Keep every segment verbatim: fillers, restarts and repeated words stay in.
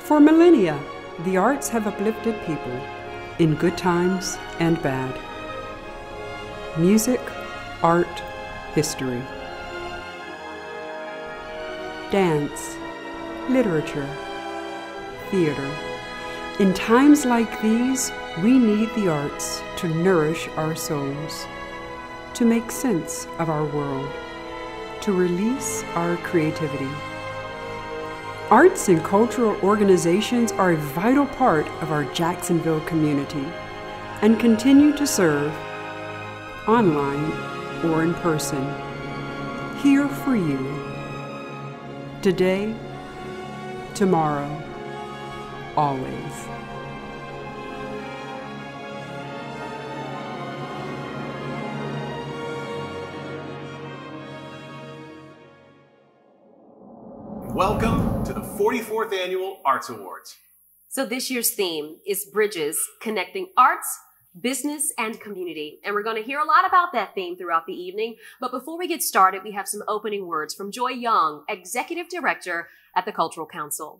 For millennia, the arts have uplifted people in good times and bad. Music, art, history. Dance, literature, theater. In times like these, we need the arts to nourish our souls, to make sense of our world, to release our creativity. Arts and cultural organizations are a vital part of our Jacksonville community and continue to serve online or in person, here for you, today, tomorrow, always. Welcome to the forty-fourth Annual Arts Awards. So this year's theme is Bridges, Connecting Arts, Business, and Community. And we're going to hear a lot about that theme throughout the evening. But before we get started, we have some opening words from Joy Young, Executive Director at the Cultural Council.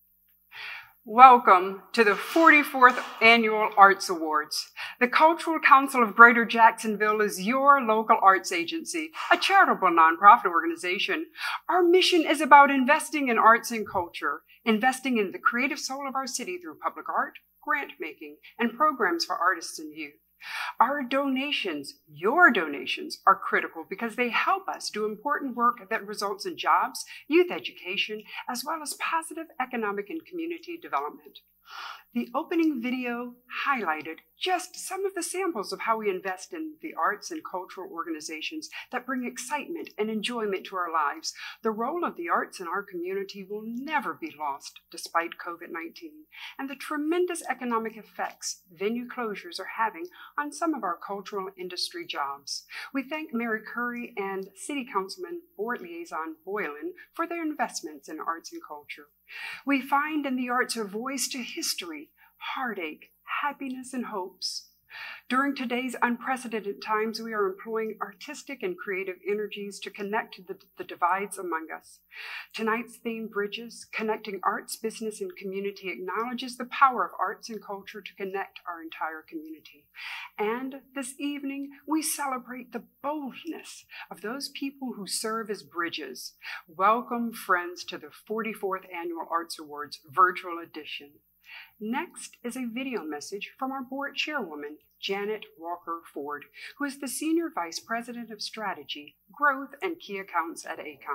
Welcome to the forty-fourth Annual Arts Awards. The Cultural Council of Greater Jacksonville is your local arts agency, a charitable nonprofit organization. Our mission is about investing in arts and culture, investing in the creative soul of our city through public art, grant making, and programs for artists and youth. Our donations, your donations, are critical because they help us do important work that results in jobs, youth education, as well as positive economic and community development. The opening video highlighted just some of the samples of how we invest in the arts and cultural organizations that bring excitement and enjoyment to our lives. The role of the arts in our community will never be lost despite COVID nineteen and the tremendous economic effects venue closures are having on some of our cultural industry jobs. We thank Mary Curry and City Councilman Board Liaison Boylan for their investments in arts and culture. We find in the arts a voice to history, heartache, happiness, and hopes. During today's unprecedented times, we are employing artistic and creative energies to connect the, the divides among us. Tonight's theme, Bridges, Connecting Arts, Business, and Community, acknowledges the power of arts and culture to connect our entire community. And this evening, we celebrate the boldness of those people who serve as bridges. Welcome, friends, to the forty-fourth Annual Arts Awards Virtual Edition. Next is a video message from our board chairwoman, Janet Walker Ford, who is the Senior Vice President of Strategy, Growth, and Key Accounts at A C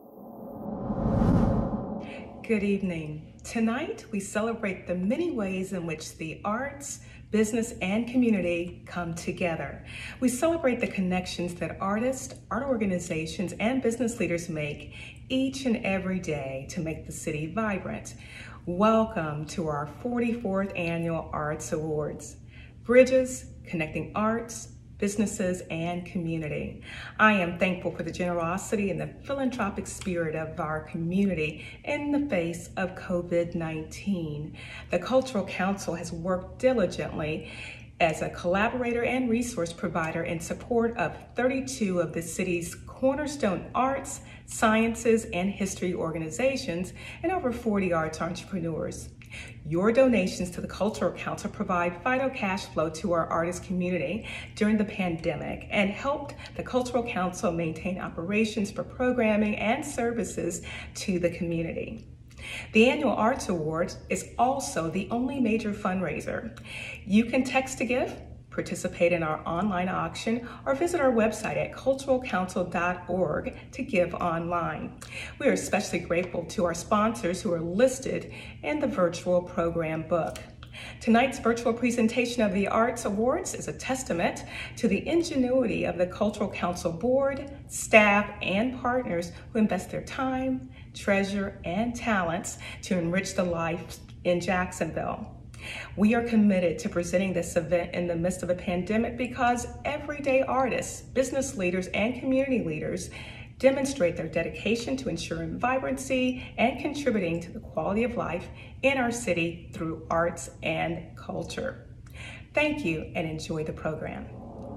O N. Good evening. Tonight, we celebrate the many ways in which the arts, business, and community come together. We celebrate the connections that artists, art organizations, and business leaders make each and every day to make the city vibrant. Welcome to our forty-fourth Annual Arts Awards. Bridges, Connecting Arts, Businesses, and Community. I am thankful for the generosity and the philanthropic spirit of our community in the face of COVID nineteen. The Cultural Council has worked diligently as a collaborator and resource provider in support of thirty-two of the city's cornerstone arts, sciences, and history organizations, and over forty arts entrepreneurs. Your donations to the Cultural Council provide vital cash flow to our artist community during the pandemic and helped the Cultural Council maintain operations for programming and services to the community. The Annual Arts Awards is also the only major fundraiser. You can text to give, participate in our online auction, or visit our website at cultural council dot org to give online. We are especially grateful to our sponsors who are listed in the virtual program book. Tonight's virtual presentation of the Arts Awards is a testament to the ingenuity of the Cultural Council board, staff, and partners who invest their time, treasure, and talents to enrich the life in Jacksonville. We are committed to presenting this event in the midst of a pandemic because everyday artists, business leaders, and community leaders demonstrate their dedication to ensuring vibrancy and contributing to the quality of life in our city through arts and culture. Thank you and enjoy the program.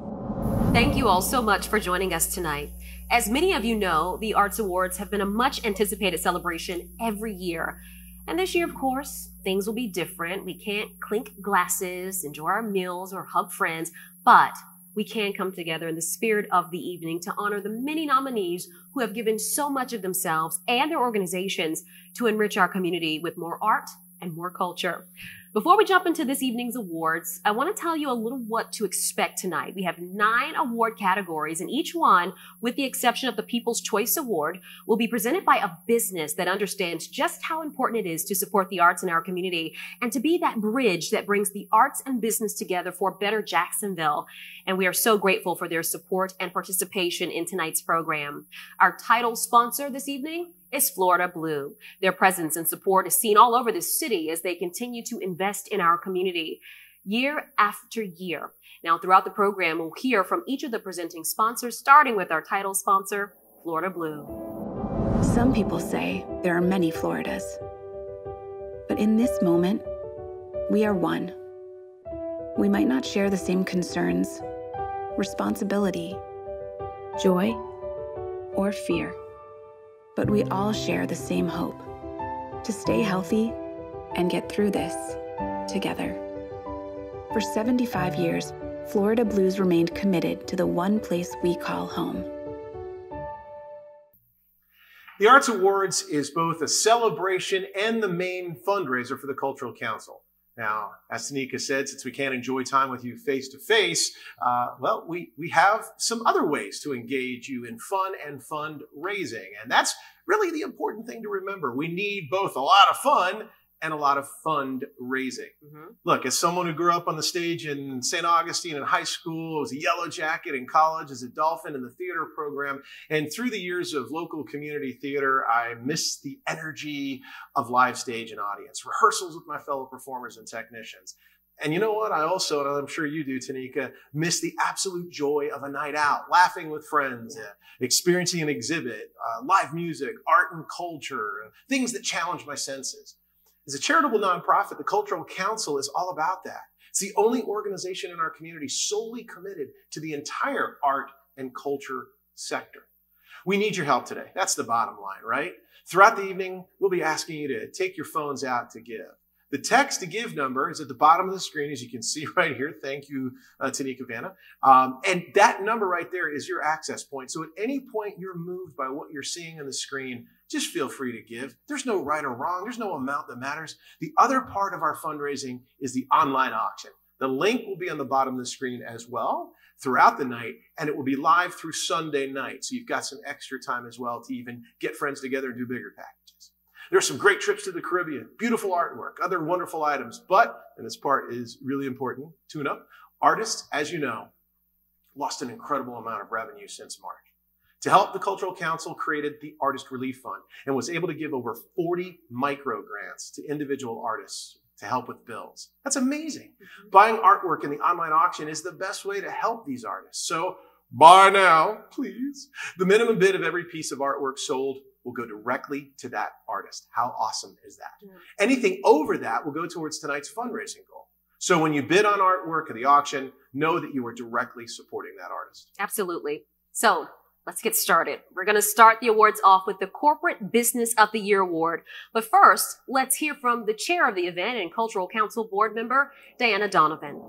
Thank you all so much for joining us tonight. As many of you know, the Arts Awards have been a much anticipated celebration every year. And this year, of course, things will be different. We can't clink glasses, enjoy our meals, or hug friends, but we can come together in the spirit of the evening to honor the many nominees who have given so much of themselves and their organizations to enrich our community with more art and more culture. Before we jump into this evening's awards, I want to tell you a little what to expect tonight. We have nine award categories, and each one, with the exception of the People's Choice Award, will be presented by a business that understands just how important it is to support the arts in our community and to be that bridge that brings the arts and business together for better Jacksonville. And we are so grateful for their support and participation in tonight's program. Our title sponsor this evening is Florida Blue. Their presence and support is seen all over the city as they continue to invest in our community year after year. Now, throughout the program, we'll hear from each of the presenting sponsors, starting with our title sponsor, Florida Blue. Some people say there are many Floridas, but in this moment, we are one. We might not share the same concerns, responsibility, joy, or fear, but we all share the same hope to stay healthy and get through this together. For seventy-five years, Florida Blues remained committed to the one place we call home. The Arts Awards is both a celebration and the main fundraiser for the Cultural Council. Now, as Tanika said, since we can't enjoy time with you face to face, uh, well, we, we have some other ways to engage you in fun and fundraising. And that's really the important thing to remember. We need both a lot of fun and a lot of fundraising. Mm-hmm. Look, as someone who grew up on the stage in Saint Augustine in high school, was a Yellow Jacket in college, as a Dolphin in the theater program, and through the years of local community theater, I miss the energy of live stage and audience, rehearsals with my fellow performers and technicians. And you know what? I also, and I'm sure you do, Tanika, miss the absolute joy of a night out, laughing with friends, uh, experiencing an exhibit, uh, live music, art and culture, uh, things that challenge my senses. As a charitable nonprofit, the Cultural Council is all about that. It's the only organization in our community solely committed to the entire art and culture sector. We need your help today. That's the bottom line, right? Throughout the evening, we'll be asking you to take your phones out to give. The text to give number is at the bottom of the screen, as you can see right here. Thank you, uh, Tanika Vanna. Um, and that number right there is your access point. So at any point you're moved by what you're seeing on the screen, just feel free to give. There's no right or wrong. There's no amount that matters. The other part of our fundraising is the online auction. The link will be on the bottom of the screen as well throughout the night, and it will be live through Sunday night. So you've got some extra time as well to even get friends together and do bigger packages. There are some great trips to the Caribbean, beautiful artwork, other wonderful items, but, and this part is really important, tune up, artists, as you know, lost an incredible amount of revenue since March. To help, the Cultural Council created the Artist Relief Fund and was able to give over forty micro grants to individual artists to help with bills. That's amazing. Mm-hmm. Buying artwork in the online auction is the best way to help these artists. So buy now, please. The minimum bid of every piece of artwork sold will go directly to that artist. How awesome is that? Yeah. Anything over that will go towards tonight's fundraising goal. So when you bid on artwork at the auction, know that you are directly supporting that artist. Absolutely. So let's get started. We're going to start the awards off with the Corporate Business of the Year Award. But first, let's hear from the chair of the event and Cultural Council board member, Diana Donovan.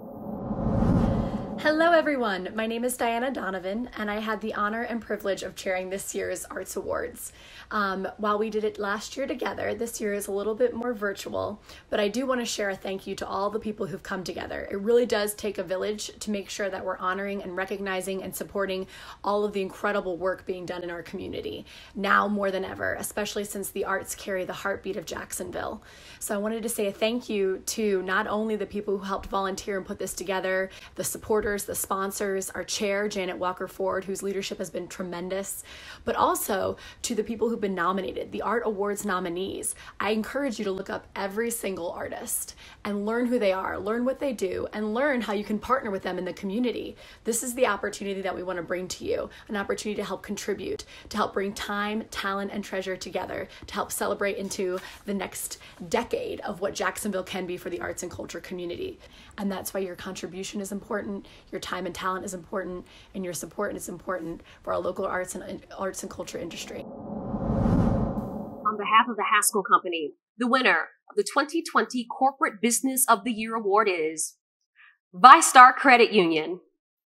Hello everyone, my name is Diana Donovan and I had the honor and privilege of chairing this year's Arts Awards. Um, while we did it last year together, this year is a little bit more virtual, but I do want to share a thank you to all the people who've come together. It really does take a village to make sure that we're honoring and recognizing and supporting all of the incredible work being done in our community, now more than ever, especially since the arts carry the heartbeat of Jacksonville. So I wanted to say a thank you to not only the people who helped volunteer and put this together, the supporters, the sponsors, our chair, Janet Walker-Ford, whose leadership has been tremendous, but also to the people who've been nominated, the Art Awards nominees. I encourage you to look up every single artist and learn who they are, learn what they do, and learn how you can partner with them in the community. This is the opportunity that we want to bring to you, an opportunity to help contribute, to help bring time, talent, and treasure together, to help celebrate into the next decade of what Jacksonville can be for the arts and culture community. And that's why your contribution is important, your time and talent is important, and your support is important for our local arts and arts and culture industry. On behalf of the Haskell Company, The winner of the twenty twenty Corporate Business of the Year Award is ViStar Credit Union.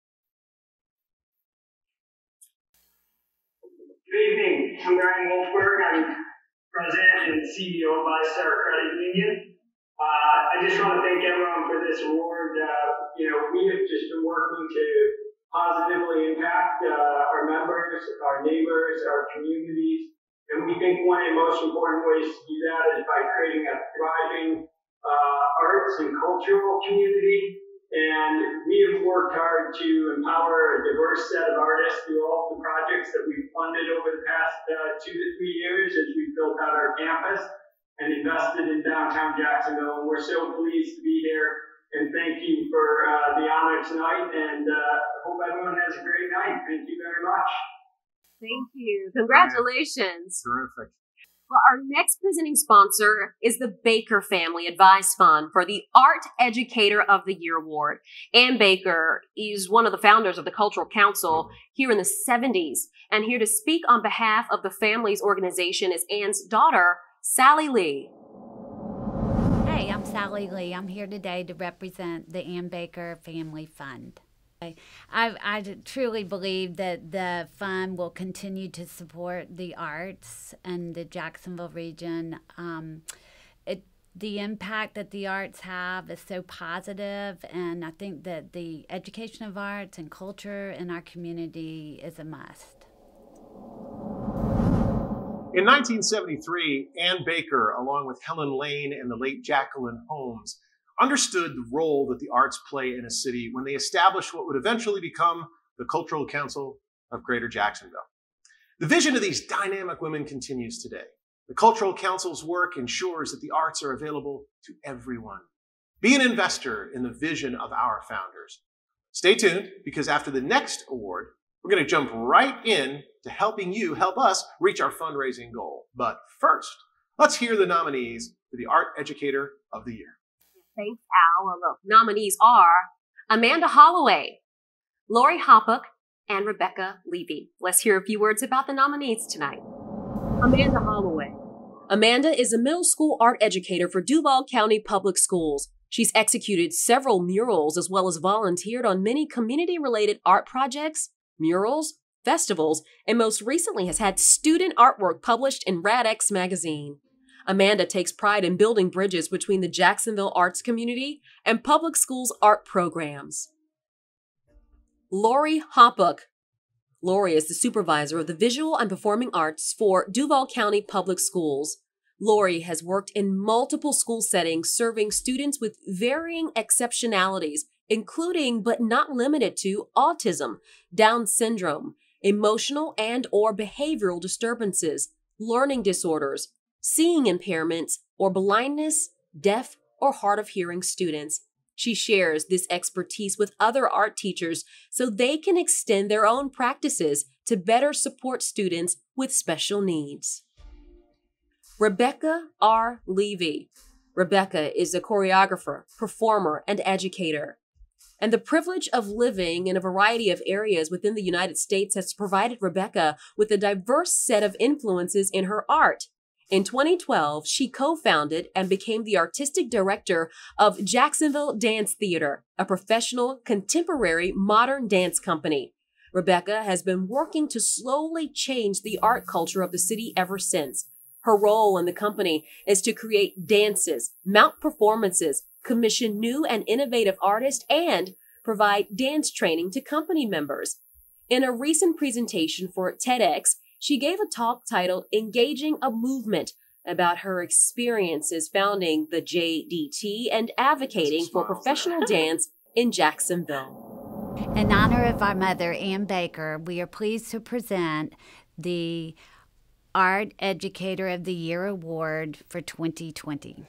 Good evening. I'm Ryan Wolfberg. I'm President and C E O of ViStar Credit Union. Uh, I just want to thank everyone for this award. Uh, you know, we have just been working to positively impact uh, our members, our neighbors, our communities. And we think one of the most important ways to do that is by creating a thriving uh, arts and cultural community. And we have worked hard to empower a diverse set of artists through all the projects that we've funded over the past uh, two to three years as we've built out our campus and invested in downtown Jacksonville. And we're so pleased to be here. And thank you for uh, the honor tonight. And uh, hope everyone has a great night. Thank you very much. Thank you. Congratulations. Terrific. Well, our next presenting sponsor is the Baker Family Advice Fund for the Art Educator of the Year Award. Ann Baker is one of the founders of the Cultural Council here in the seventies. And here to speak on behalf of the family's organization is Ann's daughter, Sally Lee. Hey, I'm Sally Lee. I'm here today to represent the Ann Baker Family Fund. I, I truly believe that the fund will continue to support the arts in the Jacksonville region. Um, it, the impact that the arts have is so positive, and I think that the education of arts and culture in our community is a must. In nineteen seventy-three, Ann Baker, along with Helen Lane and the late Jacqueline Holmes, understood the role that the arts play in a city when they established what would eventually become the Cultural Council of Greater Jacksonville. The vision of these dynamic women continues today. The Cultural Council's work ensures that the arts are available to everyone. Be an investor in the vision of our founders. Stay tuned, because after the next award, we're going to jump right in to helping you help us reach our fundraising goal. But first, let's hear the nominees for the Art Educator of the Year. Thanks, Al. Well, the nominees are Amanda Holloway, Lori Hoppock, and Rebecca Levy. Let's hear a few words about the nominees tonight. Amanda Holloway. Amanda is a middle school art educator for Duval County Public Schools. She's executed several murals as well as volunteered on many community-related art projects, murals, festivals, and most recently has had student artwork published in RadX magazine. Amanda takes pride in building bridges between the Jacksonville arts community and public schools' art programs. Lori Hoppock. Lori is the supervisor of the visual and performing arts for Duval County Public Schools. Lori has worked in multiple school settings serving students with varying exceptionalities, including but not limited to autism, Down syndrome, emotional and or behavioral disturbances, learning disorders, seeing impairments, or blindness, deaf, or hard of hearing students. She shares this expertise with other art teachers so they can extend their own practices to better support students with special needs. Rebecca R. Levy. Rebecca is a choreographer, performer, and educator. And the privilege of living in a variety of areas within the United States has provided Rebecca with a diverse set of influences in her art. In twenty twelve, she co-founded and became the artistic director of Jacksonville Dance Theater, a professional, contemporary, modern dance company. Rebecca has been working to slowly change the art culture of the city ever since. Her role in the company is to create dances, mount performances, commission new and innovative artists, and provide dance training to company members. In a recent presentation for TEDx, she gave a talk titled Engaging a Movement about her experiences founding the J D T and advocating for professional dance in Jacksonville. In honor of our mother, Ann Baker, we are pleased to present the Art Educator of the Year Award for twenty twenty.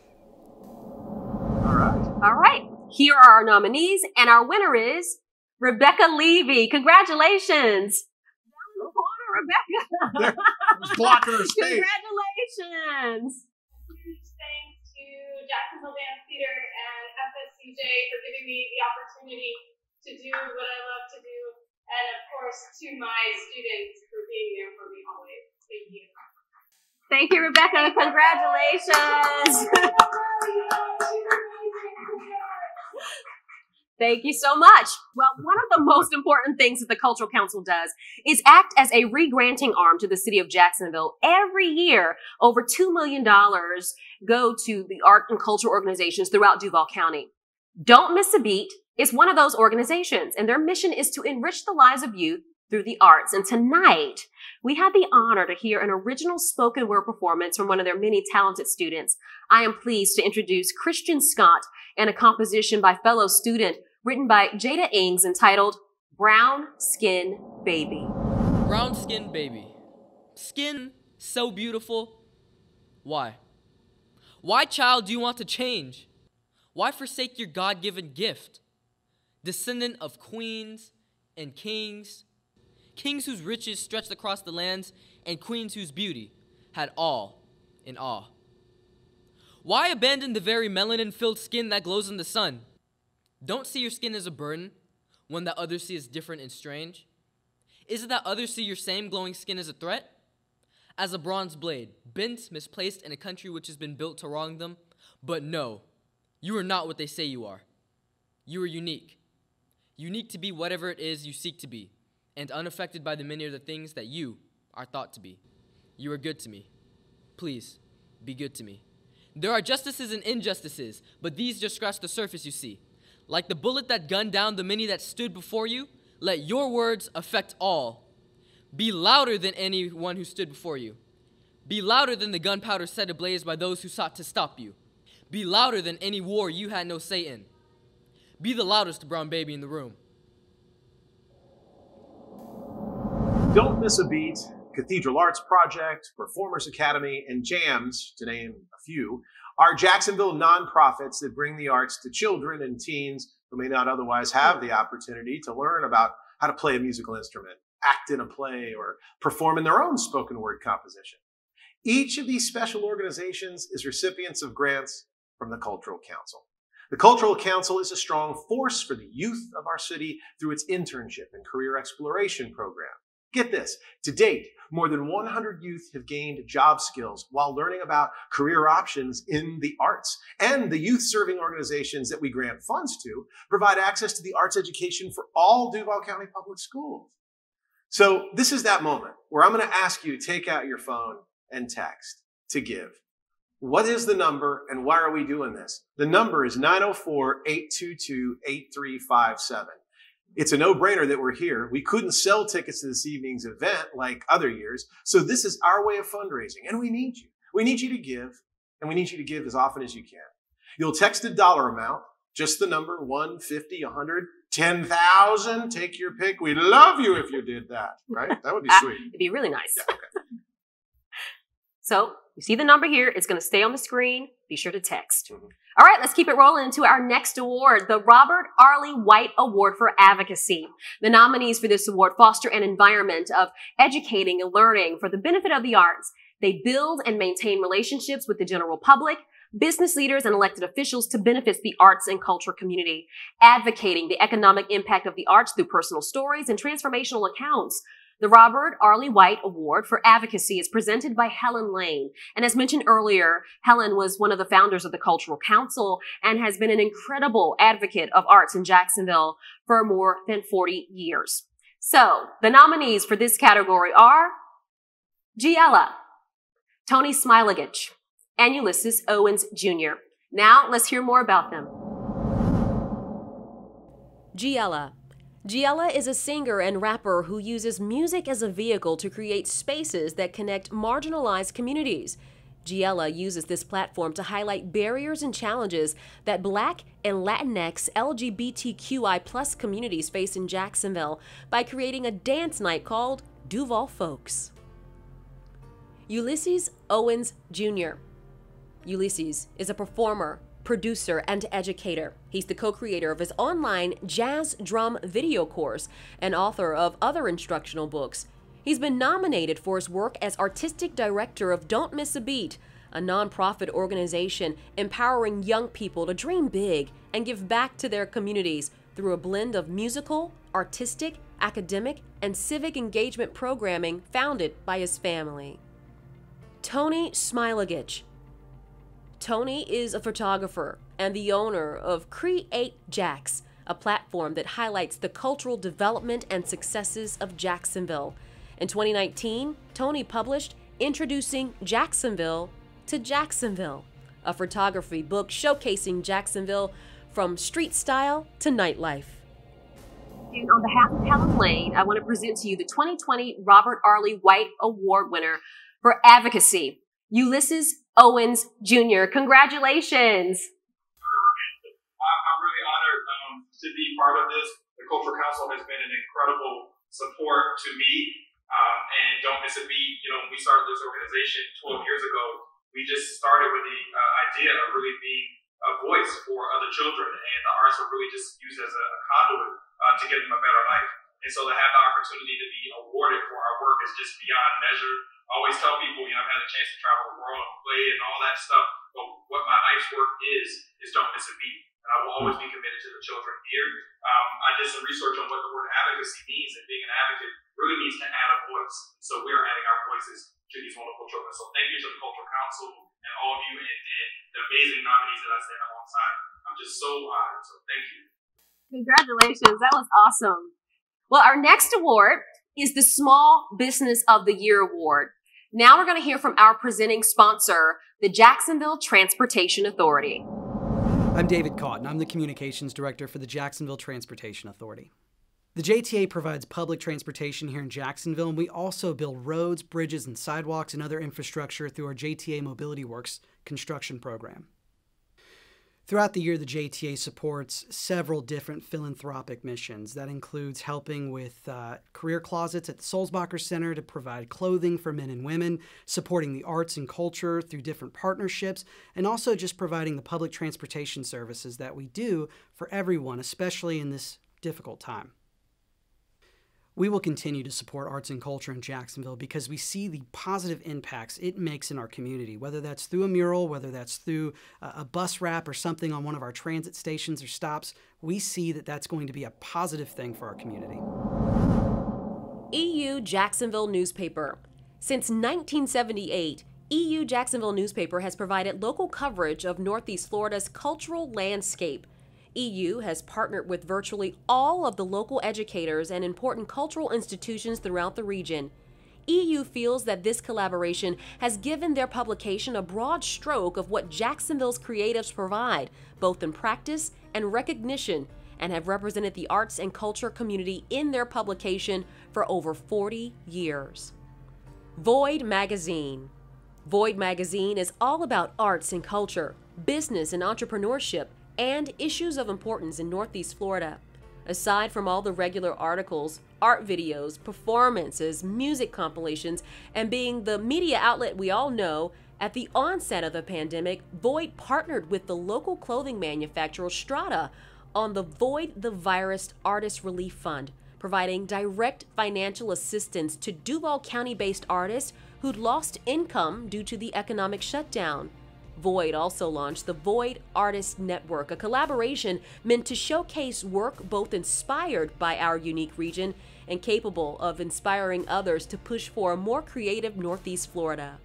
All right. All right. Here are our nominees, and our winner is Rebecca Levy. Congratulations. Rebecca. Blocking her space. Congratulations. Huge thanks to Jacksonville Dance Theater and F S C J for giving me the opportunity to do what I love to do, and of course to my students for being there for me always. Thank you. Thank you, Rebecca. Congratulations. Thank you so much. Well, one of the most important things that the Cultural Council does is act as a re-granting arm to the city of Jacksonville. Every year, over two million dollars go to the art and culture organizations throughout Duval County. Don't Miss a Beat is one of those organizations, and their mission is to enrich the lives of youth through the arts. And tonight, we had the honor to hear an original spoken word performance from one of their many talented students. I am pleased to introduce Christian Scott and a composition by fellow student written by Jada Ings entitled Brown Skin Baby. Brown skin baby. Skin so beautiful. Why? Why, child, do you want to change? Why forsake your God-given gift? Descendant of queens and kings, kings whose riches stretched across the lands, and queens whose beauty had all in awe. Why abandon the very melanin-filled skin that glows in the sun? Don't see your skin as a burden, one that others see as different and strange. Is it that others see your same glowing skin as a threat? As a bronze blade, bent, misplaced in a country which has been built to wrong them? But no, you are not what they say you are. You are unique. Unique to be whatever it is you seek to be, and unaffected by the many other things that you are thought to be. You are good to me. Please, be good to me. There are justices and injustices, but these just scratch the surface, you see. Like the bullet that gunned down the many that stood before you, let your words affect all. Be louder than anyone who stood before you. Be louder than the gunpowder set ablaze by those who sought to stop you. Be louder than any war you had no say in. Be the loudest brown baby in the room. Don't Miss a Beat, Cathedral Arts Project, Performers Academy, and JAMS, to name a few, are Jacksonville nonprofits that bring the arts to children and teens who may not otherwise have the opportunity to learn about how to play a musical instrument, act in a play, or perform in their own spoken word composition. Each of these special organizations is recipients of grants from the Cultural Council. The Cultural Council is a strong force for the youth of our city through its internship and career exploration program. Get this, to date, more than one hundred youth have gained job skills while learning about career options in the arts. And the youth-serving organizations that we grant funds to provide access to the arts education for all Duval County Public Schools. So this is that moment where I'm going to ask you to take out your phone and text to give. What is the number and why are we doing this? The number is nine oh four, eight two two, eight three five seven. It's a no-brainer that we're here. We couldn't sell tickets to this evening's event like other years, so this is our way of fundraising, and we need you. We need you to give, and we need you to give as often as you can. You'll text a dollar amount, just the number, one, fifty, one hundred, ten thousand, take your pick. We'd love you if you did that, right? That would be sweet. It'd be really nice. Yeah, okay. So, you see the number here. It's going to stay on the screen. Be sure to text. Mm-hmm. All right, let's keep it rolling into our next award, the Robert Arlie White Award for Advocacy. The nominees for this award foster an environment of educating and learning for the benefit of the arts. They build and maintain relationships with the general public, business leaders, and elected officials to benefit the arts and culture community, advocating the economic impact of the arts through personal stories and transformational accounts. The Robert Arlie White Award for Advocacy is presented by Helen Lane. And as mentioned earlier, Helen was one of the founders of the Cultural Council and has been an incredible advocate of arts in Jacksonville for more than forty years. So, the nominees for this category are Giella, Tony Smilegich, and Ulysses Owens Junior Now, let's hear more about them. Giella. Giella is a singer and rapper who uses music as a vehicle to create spaces that connect marginalized communities. Giella uses this platform to highlight barriers and challenges that Black and Latinx L G B T Q I plus communities face in Jacksonville by creating a dance night called Duval Folks. Ulysses Owens Junior Ulysses is a performer, producer, and educator. He's the co-creator of his online jazz drum video course and author of other instructional books. He's been nominated for his work as artistic director of Don't Miss a Beat, a nonprofit organization empowering young people to dream big and give back to their communities through a blend of musical, artistic, academic, and civic engagement programming founded by his family. Tony Smilegich. Tony is a photographer and the owner of Create Jax, a platform that highlights the cultural development and successes of Jacksonville. In twenty nineteen, Tony published Introducing Jacksonville to Jacksonville, a photography book showcasing Jacksonville from street style to nightlife. And on behalf of Helen Lane, I want to present to you the twenty twenty Robert Arlie White Award winner for advocacy, Ulysses Owens Junior Congratulations. I'm really honored um, to be part of this. The Cultural Council has been an incredible support to me. Um, and don't miss a beat. You know, when we started this organization twelve years ago, we just started with the uh, idea of really being a voice for other children, and the arts are really just used as a, a conduit uh, to give them a better life. And so to have the opportunity to be awarded for our work is just beyond measure. I always tell people, you know, I've had a chance to travel the world and play and all that stuff, but what my life's work is, is don't miss a beat. And I will always be committed to the children here. Um, I did some research on what the word advocacy means, and being an advocate really means to add a voice. So we are adding our voices to these wonderful children. So thank you to the Cultural Council and all of you and, and the amazing nominees that I stand alongside. I'm just so honored. So thank you. Congratulations. That was awesome. Well, our next award is the Small Business of the Year Award. Now we're going to hear from our presenting sponsor, the Jacksonville Transportation Authority. I'm David Cotton. I'm the Communications Director for the Jacksonville Transportation Authority. The J T A provides public transportation here in Jacksonville, and we also build roads, bridges, and sidewalks and other infrastructure through our J T A Mobility Works construction program. Throughout the year, the J T A supports several different philanthropic missions. That includes helping with uh, career closets at the Sulzbacher Center to provide clothing for men and women, supporting the arts and culture through different partnerships, and also just providing the public transportation services that we do for everyone, especially in this difficult time. We will continue to support arts and culture in Jacksonville because we see the positive impacts it makes in our community, whether that's through a mural, whether that's through a bus wrap or something on one of our transit stations or stops. We see that that's going to be a positive thing for our community. E U Jacksonville Newspaper. Since nineteen seventy-eight, E U Jacksonville Newspaper has provided local coverage of Northeast Florida's cultural landscape. E U has partnered with virtually all of the local educators and important cultural institutions throughout the region. E U feels that this collaboration has given their publication a broad stroke of what Jacksonville's creatives provide, both in practice and recognition, and have represented the arts and culture community in their publication for over forty years. Void Magazine. Void Magazine is all about arts and culture, business and entrepreneurship, and issues of importance in Northeast Florida. Aside from all the regular articles, art videos, performances, music compilations, and being the media outlet we all know, at the onset of the pandemic, Void partnered with the local clothing manufacturer Strata on the Void the Virus Artist Relief Fund, providing direct financial assistance to Duval County-based artists who'd lost income due to the economic shutdown. Void also launched the Void Artist Network, a collaboration meant to showcase work both inspired by our unique region and capable of inspiring others to push for a more creative Northeast Florida.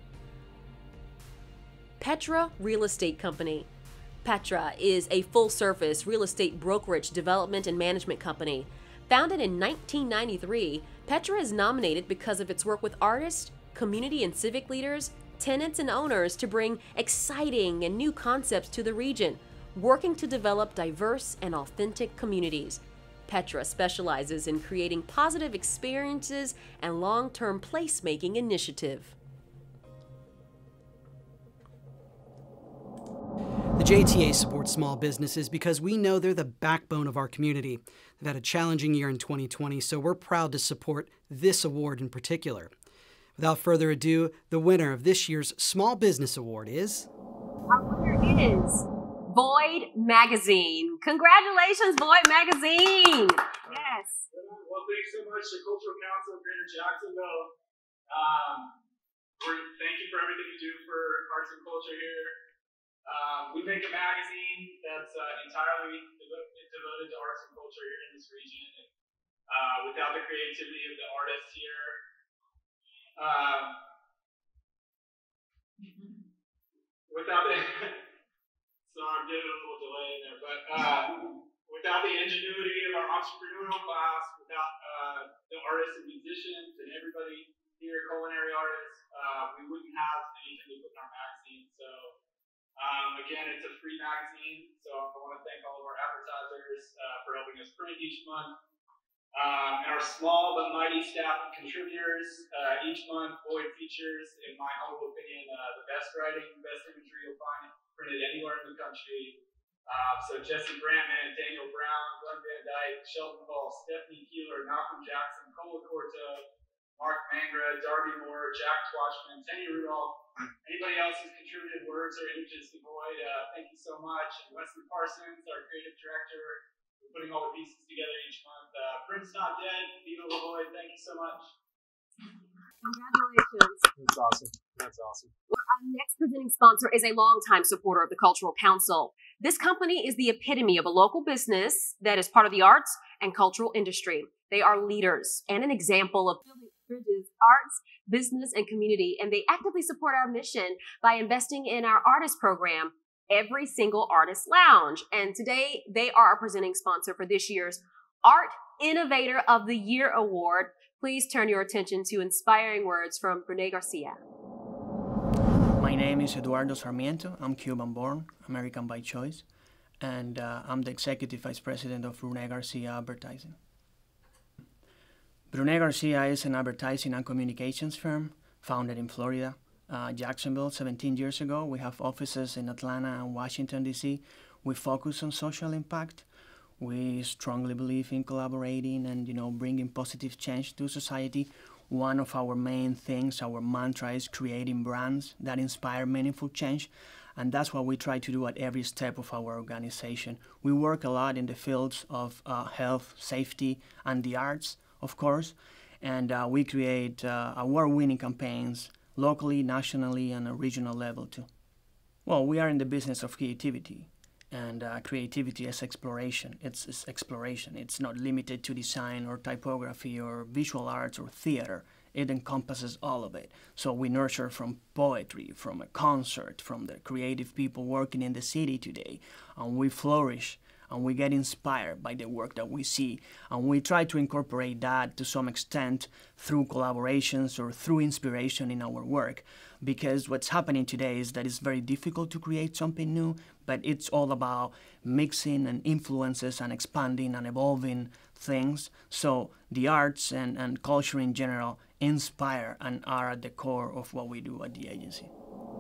Petra Real Estate Company. Petra is a full-service real estate brokerage development and management company. Founded in nineteen ninety-three, Petra is nominated because of its work with artists, community and civic leaders, tenants and owners to bring exciting and new concepts to the region, working to develop diverse and authentic communities. Petra specializes in creating positive experiences and long-term placemaking initiative. The J T A supports small businesses because we know they're the backbone of our community. They've had a challenging year in twenty twenty, so we're proud to support this award in particular. Without further ado, the winner of this year's Small Business Award is... Our winner is Void Magazine. Congratulations, Void Magazine! Yes. Well, thanks so much to Cultural Council of Greater Jacksonville. Um, we're, thank you for everything you do for arts and culture here. Um, we make a magazine that's uh, entirely devoted, devoted to arts and culture here in this region. And, uh, without the creativity of the artists here, Um, without the, sorry, I'm getting a little delay in there, but uh, without the ingenuity of our entrepreneurial class, without uh, the artists and musicians and everybody here, culinary artists, uh, we wouldn't have anything to put in our magazine. So um, again, it's a free magazine, so I want to thank all of our advertisers uh, for helping us print each month. Um, and our small but mighty staff of contributors. Uh, each month, Boyd features, in my humble opinion, uh, the best writing, best imagery you'll find printed anywhere in the country. Uh, so Jesse Brantman, Daniel Brown, Glenn Van Dyke, Sheldon Hall, Stephanie Keeler, Malcolm Jackson, Cola Corto, Mark Mangra, Darby Moore, Jack Twashman, Tenny Rudolph, anybody else who's contributed words or images to Boyd, uh, thank you so much. And Wesley Parsons, our creative director, putting all the pieces together each month. Uh, Prince Not Dead, Vito Lloyd, thank you so much. Congratulations. That's awesome. That's awesome. Well, our next presenting sponsor is a longtime supporter of the Cultural Council. This company is the epitome of a local business that is part of the arts and cultural industry. They are leaders and an example of building bridges, arts, business, and community, and they actively support our mission by investing in our artist program, Every Single Artist Lounge. And today they are our presenting sponsor for this year's Art Innovator of the Year Award. Please turn your attention to inspiring words from Brene Garcia. My name is Eduardo Sarmiento. I'm Cuban born, American by choice, and uh, I'm the Executive Vice President of Brene Garcia Advertising. Brene Garcia is an advertising and communications firm founded in Florida. Uh, Jacksonville seventeen years ago. We have offices in Atlanta and Washington, D C We focus on social impact. We strongly believe in collaborating and, you know, bringing positive change to society. One of our main things, our mantra, is creating brands that inspire meaningful change. And that's what we try to do at every step of our organization. We work a lot in the fields of uh, health, safety, and the arts, of course. And uh, we create uh, award-winning campaigns locally, nationally, and a regional level too. Well, we are in the business of creativity, and uh, creativity is exploration. It's, it's exploration. It's not limited to design or typography or visual arts or theater. It encompasses all of it. So we nurture from poetry, from a concert, from the creative people working in the city today, and we flourish and we get inspired by the work that we see. And we try to incorporate that to some extent through collaborations or through inspiration in our work. Because what's happening today is that it's very difficult to create something new, but it's all about mixing and influences and expanding and evolving things. So the arts and, and culture in general inspire and are at the core of what we do at the agency.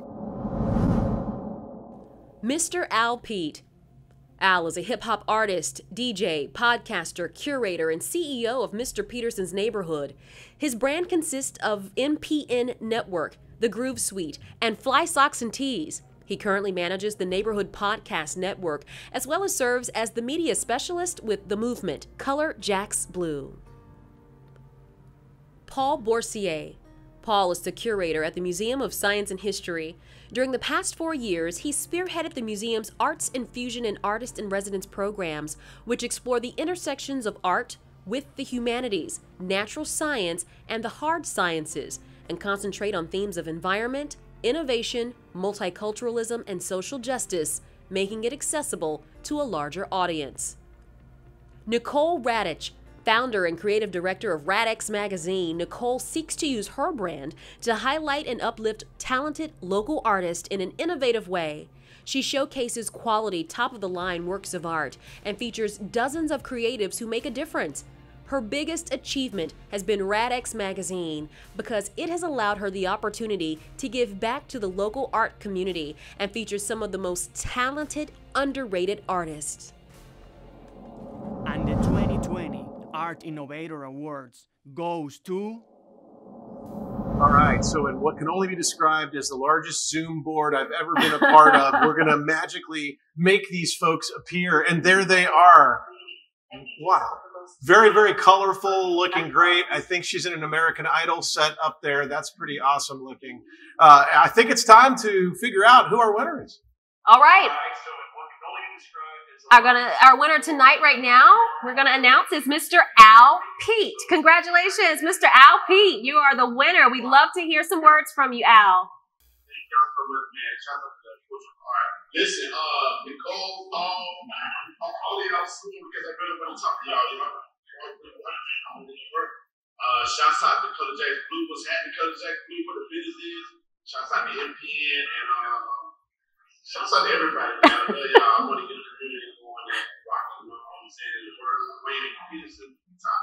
Mister Al Peet. Al is a hip-hop artist, D J, podcaster, curator, and C E O of Mister Peterson's Neighborhood. His brand consists of M P N Network, The Groove Suite, and Fly Socks and Tees. He currently manages the Neighborhood Podcast Network, as well as serves as the media specialist with The Movement, Color Jacks Blue. Paul Boursier. Paul is the curator at the Museum of Science and History. During the past four years, he spearheaded the museum's Arts Infusion and Artist in Residence programs, which explore the intersections of art with the humanities, natural science, and the hard sciences, and concentrate on themes of environment, innovation, multiculturalism, and social justice, making it accessible to a larger audience. Nicole Radich. Founder and creative director of Radix Magazine, Nicole seeks to use her brand to highlight and uplift talented local artists in an innovative way. She showcases quality, top-of-the-line works of art and features dozens of creatives who make a difference. Her biggest achievement has been Radix Magazine because it has allowed her the opportunity to give back to the local art community and features some of the most talented, underrated artists. And the twenty twenty Art Innovator Awards goes to... All right, so in what can only be described as the largest Zoom board I've ever been a part of, we're going to magically make these folks appear, and there they are. Wow. Very, very colorful, looking great. I think she's in an American Idol set up there. That's pretty awesome looking. Uh, I think it's time to figure out who our winner is. All right. Our, gonna, our winner tonight, right now, we're going to announce is Mister Al Peet. Congratulations, Mister Al Peet. You are the winner. We'd love to hear some words from you, Al. Listen, uh, Nicole, Paul, I'm calling y'all soon because I really want to talk to y'all. You know, uh, shouts out to Color Jacks Blue. What's happening, Color Jacks Blue? What the business is. Shouts out to M P N and uh, shouts out to everybody. Man. I love y'all. I want to get the community going and rocking. You know what I'm saying? The word waiting for me to the top.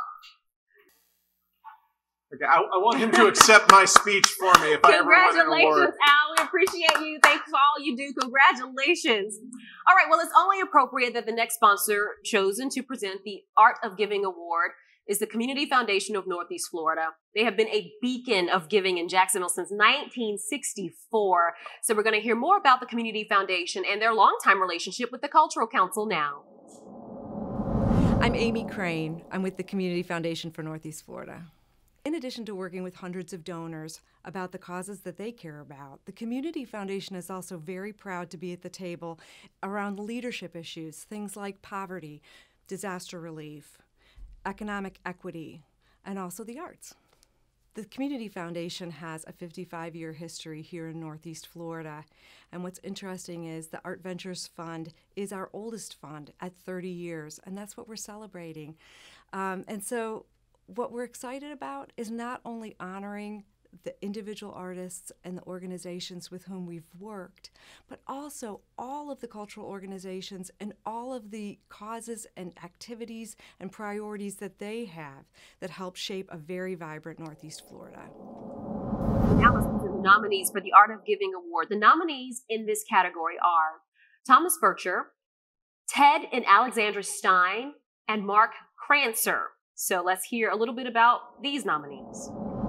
Okay, I, I want him to accept my speech for me if I ever win an award. Congratulations, Al. We appreciate you. Thanks for all you do. Congratulations. All right, well, it's only appropriate that the next sponsor chosen to present the Art of Giving Award is the Community Foundation of Northeast Florida. They have been a beacon of giving in Jacksonville since nineteen sixty-four. So we're going to hear more about the Community Foundation and their longtime relationship with the Cultural Council now. I'm Amy Crane. I'm with the Community Foundation for Northeast Florida. In addition to working with hundreds of donors about the causes that they care about, the Community Foundation is also very proud to be at the table around leadership issues, things like poverty, disaster relief, economic equity, and also the arts. The Community Foundation has a fifty-five year history here in Northeast Florida, and what's interesting is the Art Ventures Fund is our oldest fund at thirty years, and that's what we're celebrating. Um, and so what we're excited about is not only honoring the individual artists and the organizations with whom we've worked, but also all of the cultural organizations and all of the causes and activities and priorities that they have that help shape a very vibrant Northeast Florida. Now let's look at the nominees for the Art of Giving Award. The nominees in this category are Thomas Vercher, Ted and Alexandra Stein, and Mark Krancer. So let's hear a little bit about these nominees.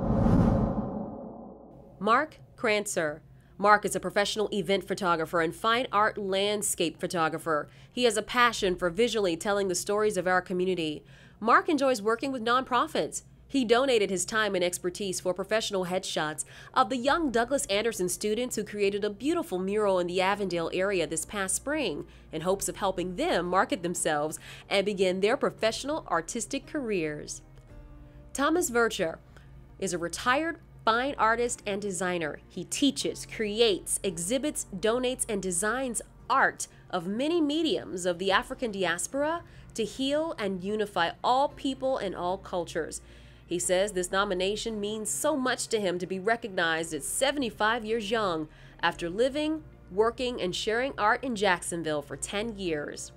Mark Krancer. Mark is a professional event photographer and fine art landscape photographer. He has a passion for visually telling the stories of our community. Mark enjoys working with nonprofits. He donated his time and expertise for professional headshots of the young Douglas Anderson students who created a beautiful mural in the Avondale area this past spring in hopes of helping them market themselves and begin their professional artistic careers. Thomas Vercher is a retired fine artist and designer. He teaches, creates, exhibits, donates, and designs art of many mediums of the African diaspora to heal and unify all people and all cultures. He says this nomination means so much to him to be recognized at seventy-five years young after living, working, and sharing art in Jacksonville for ten years.